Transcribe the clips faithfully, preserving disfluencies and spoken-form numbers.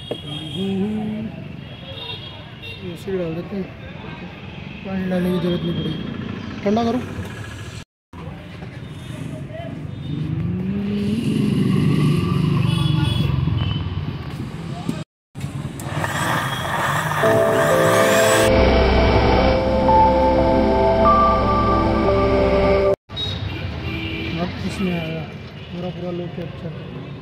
ऐसे डाल देते हैं, पानी डालने की ज़रूरत नहीं पड़ेगी। ठंडा करो। अब इसमें आया पूरा पूरा लोग कैप्चर,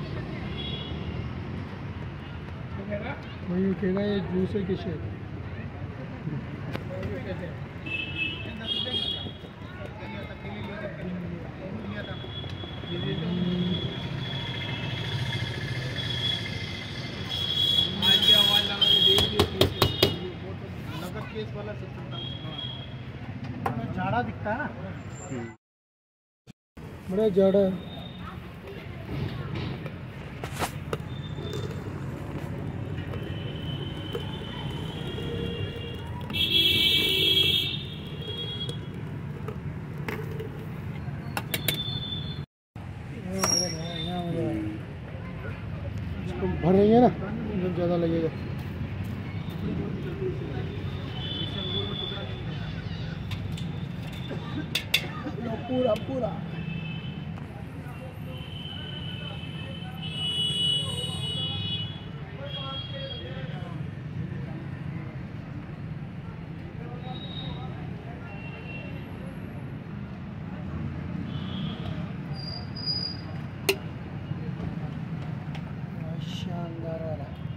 वही कहेगा ये जूस है कि शेक। जाड़ा दिखता है ना, बड़ा जाड़ा है। इसको भरेंगे ना जब ज़्यादा लगेगा। पूरा पूरा शानदार वाला।